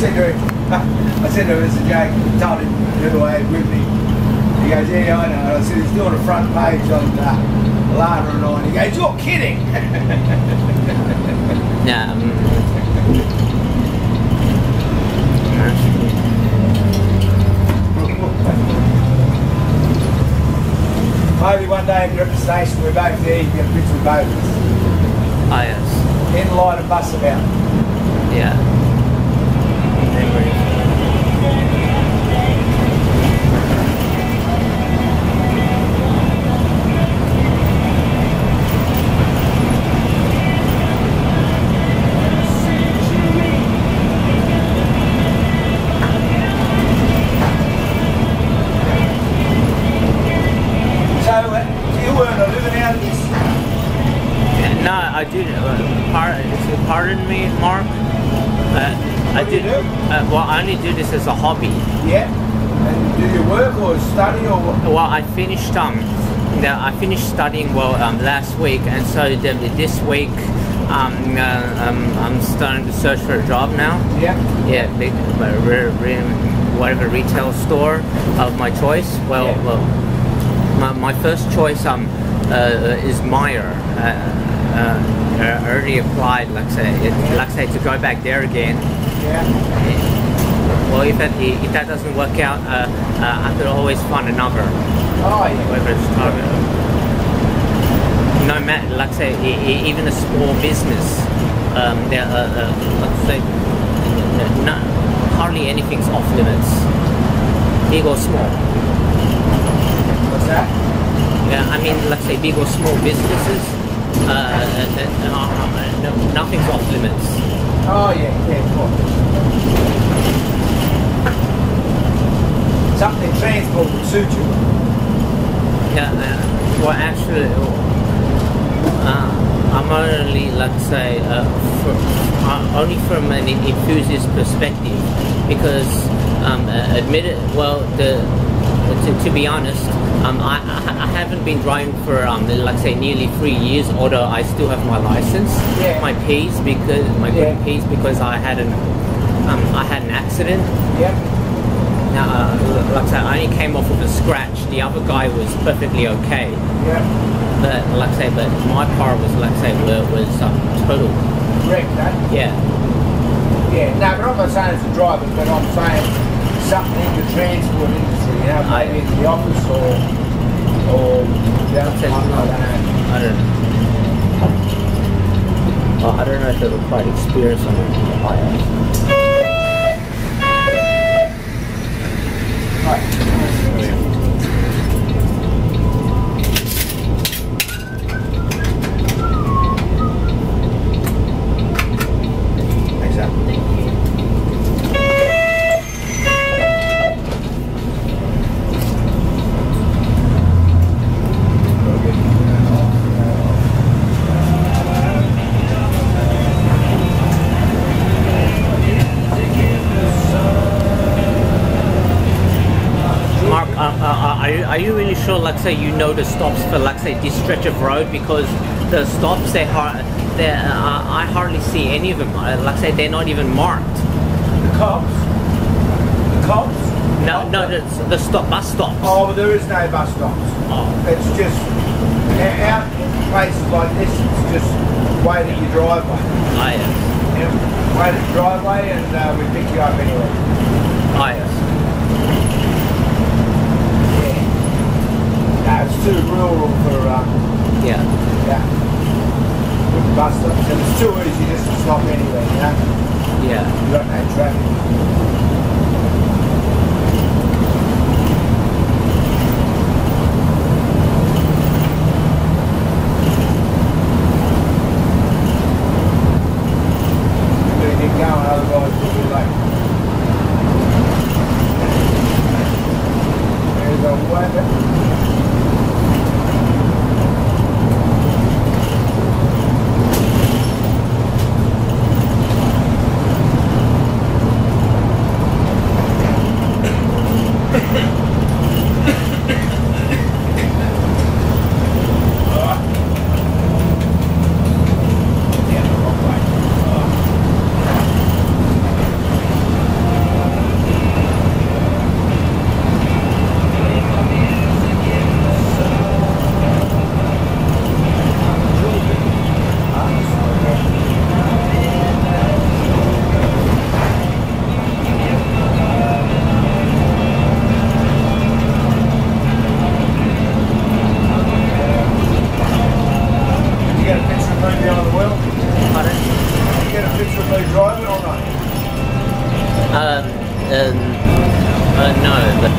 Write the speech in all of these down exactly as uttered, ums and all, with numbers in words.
said to him, I said to him as a joke, told him who I had with me. He goes, yeah, I know. I said, he's doing a front page on uh, Lana and I. He goes, you're kidding. Yeah. Um, Maybe one day at the station we're both there, you get a picture of both of us. oh yes. In the light of bus about. Yeah. Memories. No, I do. Uh, pardon, pardon me, Mark. Uh, I do. do? Uh, well, I only do this as a hobby. Yeah. And do you work or study or what? Well, I finished um, the, I finished studying well um last week, and so the, this week um, uh, um I'm starting to search for a job now. Yeah. Yeah, big, uh, re, re, whatever retail store of my choice. Well, Yeah. well, my my first choice um uh, is Meyer. Uh, Uh, I already applied, like say, it, like say, to go back there again. Yeah. Well, if that if that doesn't work out, uh, uh, I could always find another. Oh yeah. Whether it's Target. No matter, like say, e e even a small business, um, there, uh, uh, let's say, no, hardly anything's off limits, big or small. What's that? Yeah, I mean, let's say, big or small businesses. Uh, uh, uh, uh, no, nothing's off limits. Oh yeah, yeah, of course. Something transport would suit you. Yeah, uh, well actually, uh, I'm only, let's say, uh, for, uh, only from an enthusiast perspective, because um, uh, admit it, well, the To, to be honest, um, I, I haven't been driving for um, like say nearly three years. Although I still have my license, Yeah. my P's because my Yeah. good P's because I had an um, I had an accident. Yeah. Now, uh, like I say, I only came off with a scratch. The other guy was perfectly okay. Yeah. But like I say, but my car was like I say was, was um, total. Wrecked, eh? Yeah. Yeah. No, but I'm not saying it's a driver, but I'm saying something in the transport industry, you know, maybe in the office or, or, yeah, I don't know. I don't know. Well, I don't know if it required experience on it. Right. Exactly. Mark, uh, uh, are, you, are you really sure, like say, you know the stops for, like say, this stretch of road? Because the stops, they har they uh, I hardly see any of them. Uh, like say, they're not even marked. The cops? The cops? No, no, the, the stop, bus stops. Oh, well, there is no bus stops. Oh. It's just, out in places like this, it's just wait at your driveway. Ah, yes. You know, wait at your driveway and uh, we pick you up anyway. Ah, yes. No, it's too rural for, um, Yeah. yeah, with the bus stops. And it's too easy just to stop anywhere, you know? Yeah. You got no traffic. You better get going, otherwise we'll be late. Uh, no, but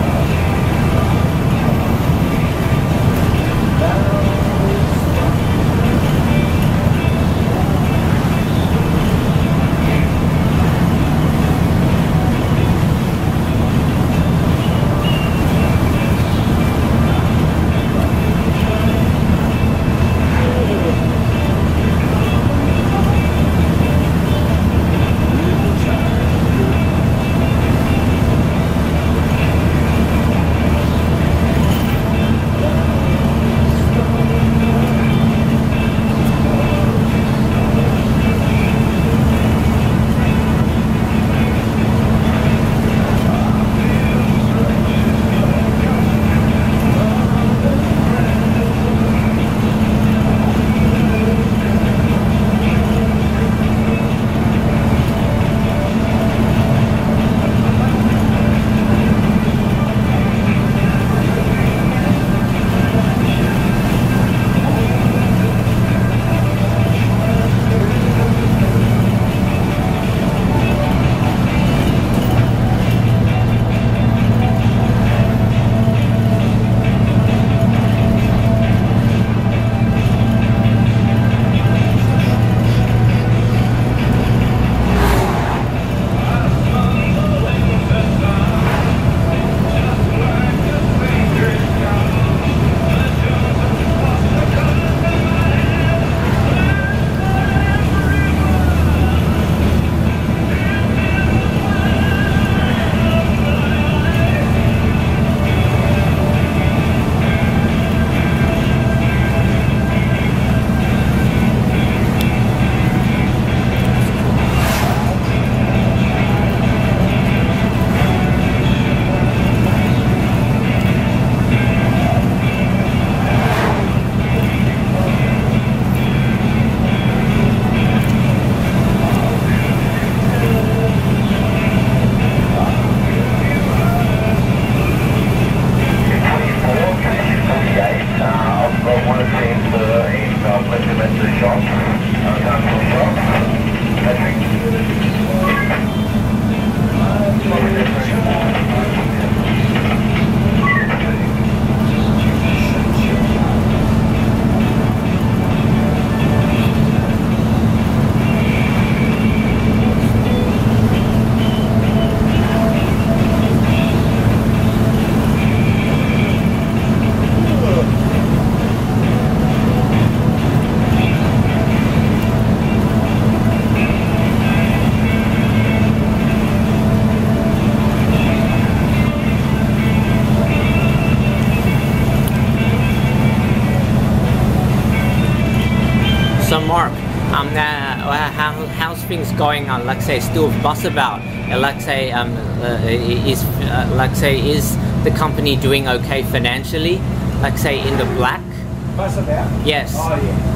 So Mark, um, uh, how, how's things going on? Like say, still bus about. Uh, like say, um, uh, is uh, like say, is the company doing okay financially? Like say, in the black. Bus about. Yes. Oh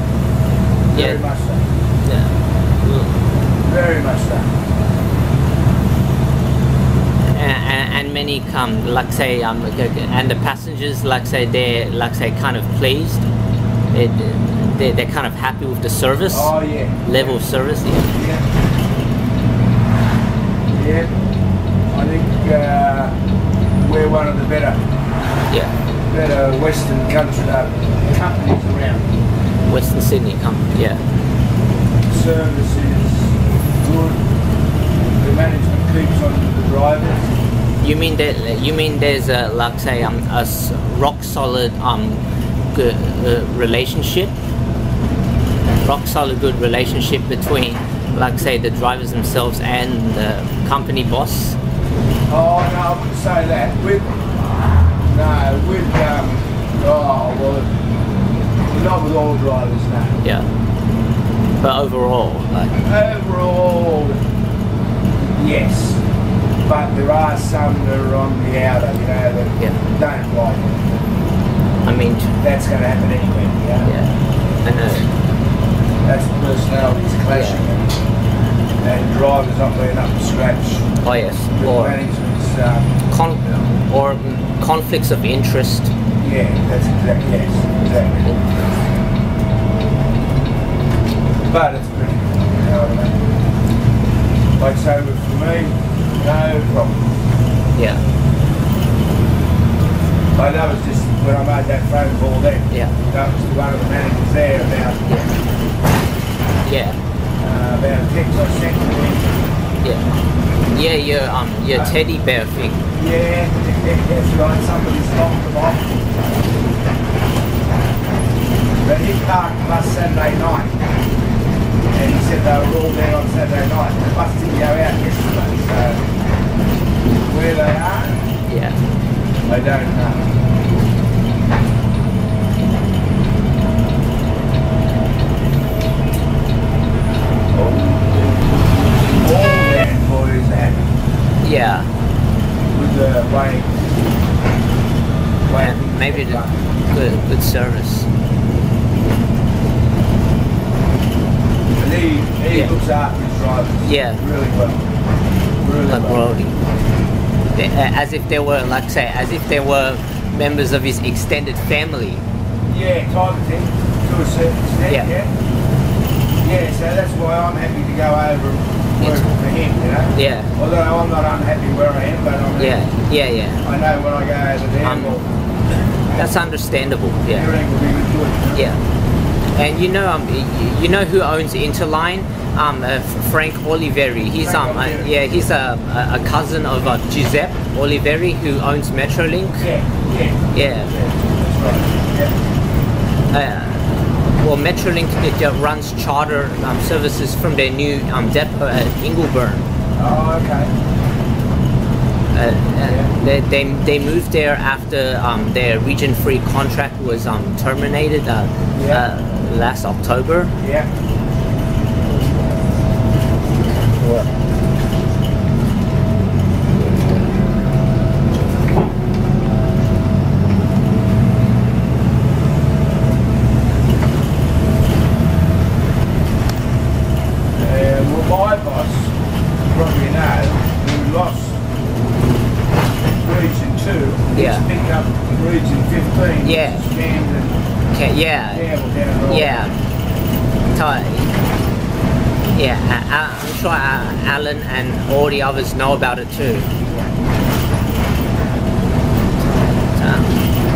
yeah. Very Yeah. much so. Yeah. Very much so. And, and many come, like say, um, and the passengers, like say, they're like say, kind of pleased. It, they're, they're kind of happy with the service. Oh yeah. Level of service. Yeah. Yeah. Yeah. I think uh, we're one of the better, Yeah. better Western country uh, companies around. Western Sydney come. Yeah. Service is good. The management keeps on to the drivers. You mean that? You mean there's a like say um a s- rock solid um good uh, relationship, rock solid good relationship between like say the drivers themselves and the company boss. Oh no, I wouldn't say that. With no, with um, oh well, not with all drivers, no. Yeah. But overall, like Overall, yes. But there are some that are on the outer, you know, that Yeah. don't like it. I mean, That's going to happen anyway, you know. yeah, I know. That's personalities clashing and, and drivers not being up to scratch. Oh yes, With or management's, um, con- or conflicts of interest. yeah, that's exactly, yes, exactly. But it's pretty good, you know what I mean? Like I say, for me, no problem. Yeah. I know it was just when I made that phone call then. Yeah. That was to one of the managers there about Yeah. uh, about a text I sent to him. Yeah. Yeah, your um your Uh, teddy bear thing. Yeah, that's right. Somebody's locked them off. But he parked the bus Saturday night, and he said they were all there on Saturday night. The bus didn't go out yesterday, so where they are, Yeah. I don't know. All, all the employees are happy Yeah. with the way. way And things maybe get the done. good good service. And he, he Yeah. looks after his drivers Yeah. really well. Really Like well. Brody. They- uh, As if they were, like say, as if they were members of his extended family. Yeah, type of thing, to a certain extent, Yeah. yeah. Yeah, so that's why I'm happy to go over and work It's- for him, you know. Yeah. Although I'm not unhappy where I am, but I mean, Yeah. Yeah. Yeah. I know when I go over there, Um, well, That's understandable. Yeah. everything will be good. Yeah. And you know, um, y- you know who owns Interline? Um, uh, Frank Oliveri. He's Frank um, uh, Oliveri. yeah, he's a, a a cousin of uh, Giuseppe Oliveri, who owns Metrolink. Yeah, yeah, Yeah. yeah, that's right. Yeah. Uh, well, Metrolink it, uh, runs charter um, services from their new um, depot at Ingleburn. Oh, okay. Uh, uh, they, they, they moved there after um, their region free contract was um, terminated uh, Yeah. uh, last October. Yeah. Uh, well, my boss, probably know, who lost Region two, Yeah. he's picked up Region fifteen, Yeah. which is Camden, Okay, yeah, Campbell down the road. yeah. Ty- Yeah, I, I- I'm sure uh, Alan and all the others know about it too. So,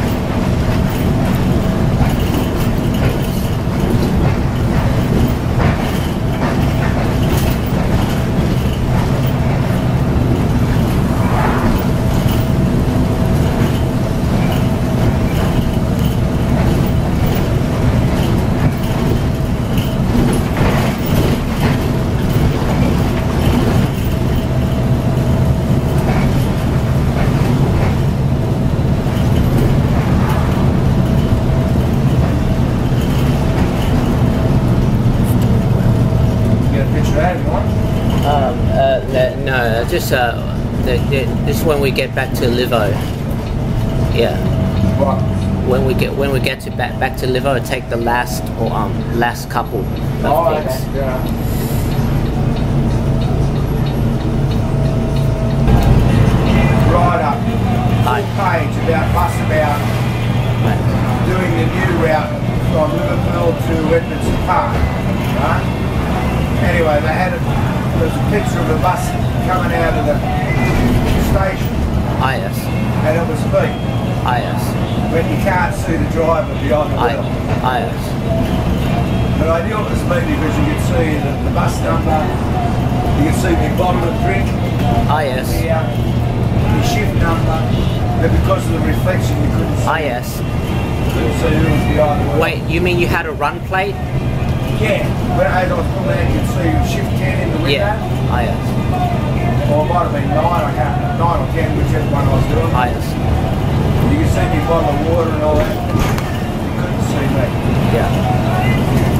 You get a picture of that if you want? um, uh, le- no, uh, just uh, the, the, this is when we get back to Livo. Yeah, Right. when we get when we get to back back to Livo, take the last or um last couple of Oh, things. okay. Yeah. Right up. Aye. Full page about bus about Right. doing the new route from Liverpool to Edmondson Park. Right? Anyway, they had a, there was a picture of a bus coming out of the station, Ah, yes. and it was me. Ah, yes. When you can't see the driver behind the Ah, wheel. ah, yes. But I knew it was me because you could see the, the bus number, you could see the bottle of drink Ah, yes. here, the shift number, but because of the reflection you couldn't see, Ah, yes. couldn't see who was behind the wheel. Wait, you mean you had a run plate? Yeah, when as I was pulling out you could see shift ten in the window, Yeah. Ah, yes. or it might have been nine, I can't, nine or ten, whichever one I was doing. Ah, yes. You could see me bottle of water and all that, you couldn't see me. Yeah.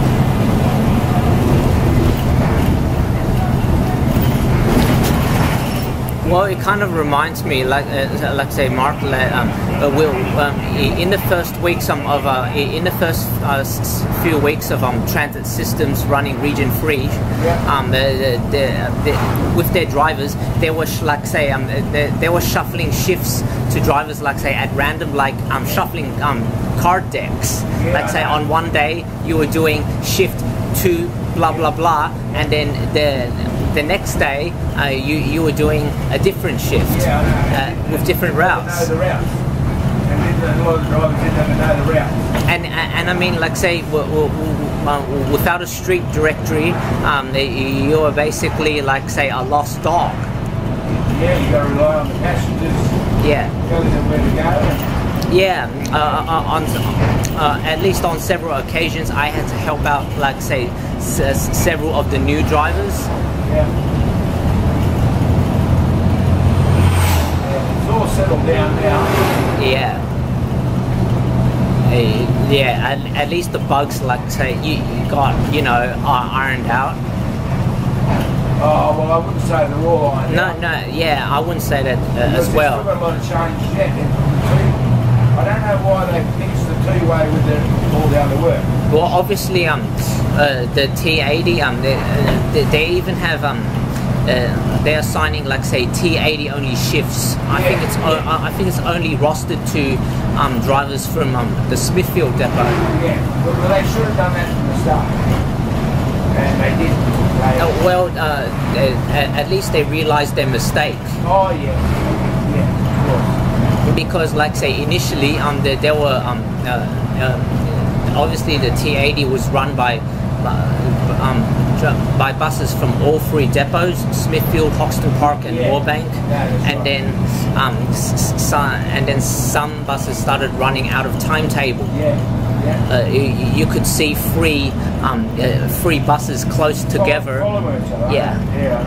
Well, it kind of reminds me, like, uh, like say, Mark, like, um, uh, will um, i- in the first weeks um, of, uh, i- in the first uh, s- few weeks of um, transit systems running region free, Yeah. um, the, the, the, the, with their drivers, they were sh- like say, um, they, they were shuffling shifts to drivers, like say, at random, like um, shuffling um, card decks. Yeah. Like say, on one day you were doing shift two, blah blah blah, and then the the next day uh, you you were doing a different shift Yeah, I know. uh, with different routes. Know the routes. And then a lot of the drivers didn't even know the routes. And and I mean, like say, w- w- w- uh, without a street directory, um, you are basically like say a lost dog. Yeah, you got to rely on the passengers. Yeah. Telling them where to go. Yeah, uh, uh, on uh, at least on several occasions, I had to help out, like say, s- s- several of the new drivers. Yeah. yeah. It's all settled down now. Yeah. Uh, yeah, at, at least the bugs, like say, you, you got, you know, are ironed out. Oh, well, I wouldn't say they're all ironed No, out. no, yeah, I wouldn't say that uh, Because as there's well. still got a lot of change yet. And I don't know why they mixed the two-way with the, all the other work. Well, obviously, um, uh, the T eighty, um, they, uh, they, they even have um, uh, they're assigning like say T eighty only shifts. I Yeah, think it's o- yeah. I think it's only rostered to um, drivers from um, the Smithfield depot. Yeah, but well, they should have done that from the start. And they didn't. They, Uh, well, uh, they, at, at least they realised their mistake. oh, yeah. Yeah, of course. Because, like say, initially, um, there, there were um, uh, uh, obviously the T eighty was run by uh, um, dr- by buses from all three depots: Smithfield, Hoxton Park, and Yeah. Moorebank. Yeah, that's and right. then, um, s- s- some, and then some buses started running out of timetable. Yeah, yeah. Uh, you, you could see three um, uh, three buses close together. Follow, follow each other. Yeah. Yeah, I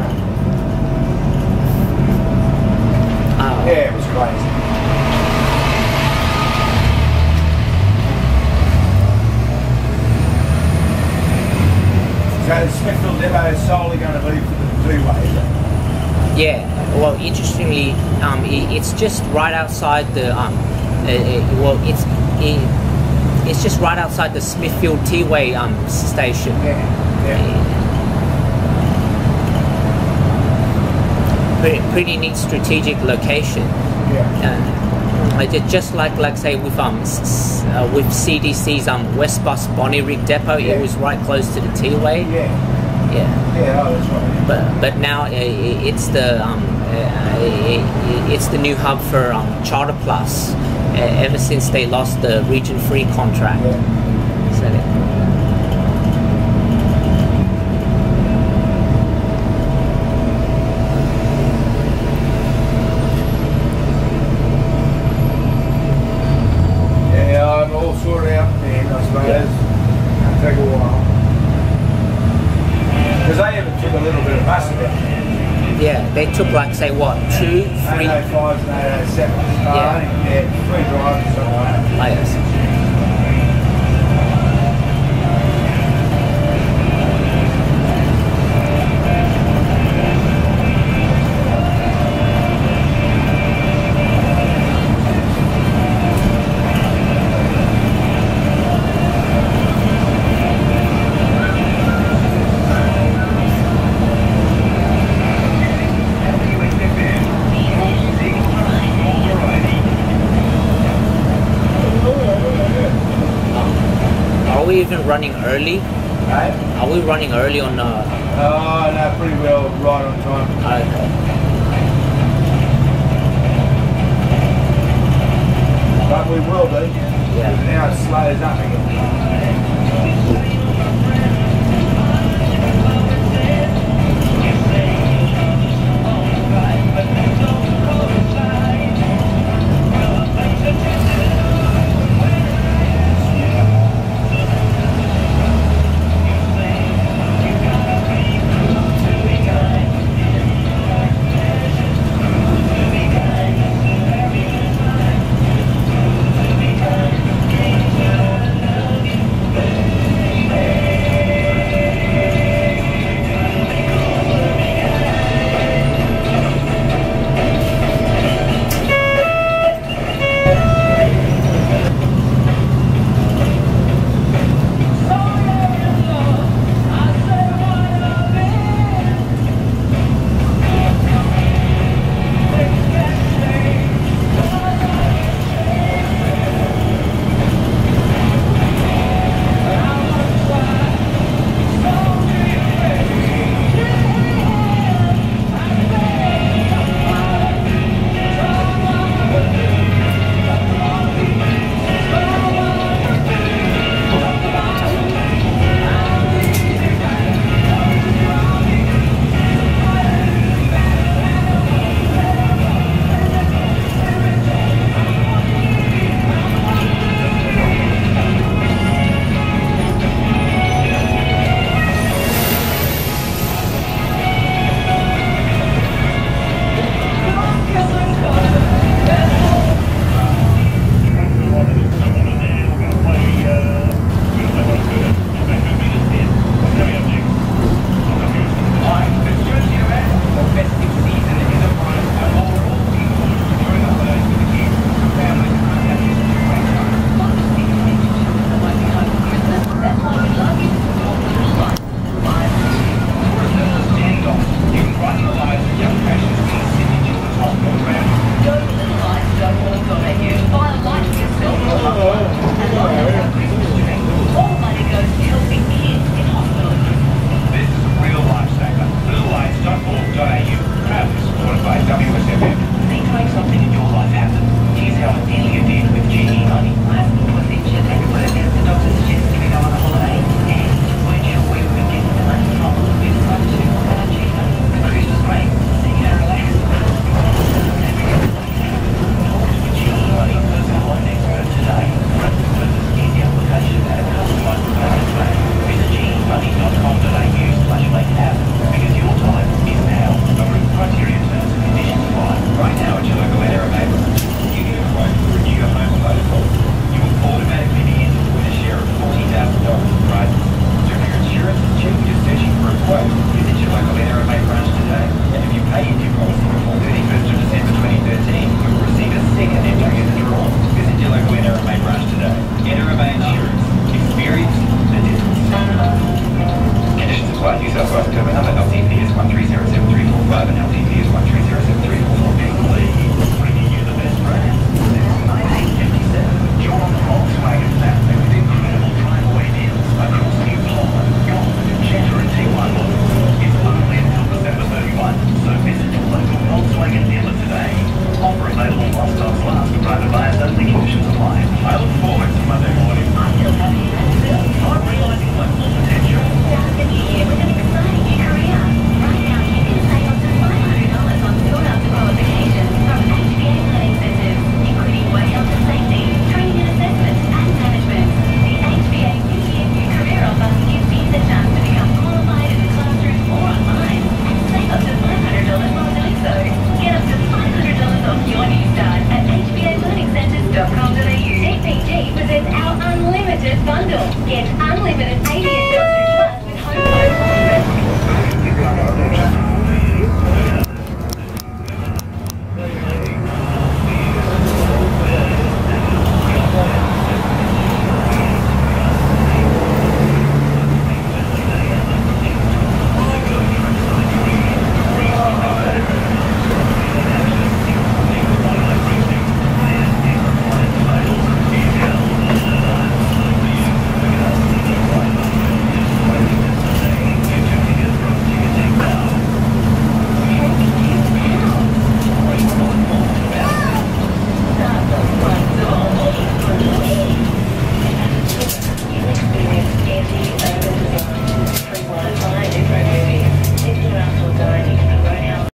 know. Uh, Yeah, it was crazy. So the Smithfield depot is solely going to be for the two-way. Yeah, well, interestingly, um, i it's just right outside the um, uh, uh, well, it's i it's just right outside the Smithfield T-way um station. Yeah, yeah. Pretty, pretty neat strategic location. Yeah. Uh, I did just like like say with um s- s- uh, with C D C's um West Bus Bonnyrigg depot, Yeah. it was right close to the T-way. Yeah. Yeah. Yeah, oh, that's right. But but now uh, it's the um, uh, it's the new hub for um, Charter Plus. Uh, ever since they lost the Region Three contract. Yeah. So they- Yeah, I'm all sorted out then, I suppose. Yeah. It'll take a while. Because they even took a little bit of bus about. yeah, they took like say what two, three. eight oh fives and eight oh sevens. Yeah. Yeah, three drivers something like that. Oh, yes. Are we even running early? Right? Are we running early on? Uh, Oh, no, pretty well right on time. okay. But we will be. Yeah. Because now it slows up again. fast for private buyers only, conditions apply. I look forward to Monday morning. I'm still happy in that. I'm realising my full potential. Start the new year with an exciting new career. Right now, you can save up to five hundred dollars on sought-after qualifications from H B A Learning Centres, including work health and safety, training and assessment, and management. The H B A New Year New Career Offer gives you the chance to become qualified in the classroom or online and save up to five hundred dollars while doing so. Get up to five hundred dollars off your new start at h b a learning centres dot com dot a u. H P G presents our Unlimited Bundle. Get unlimited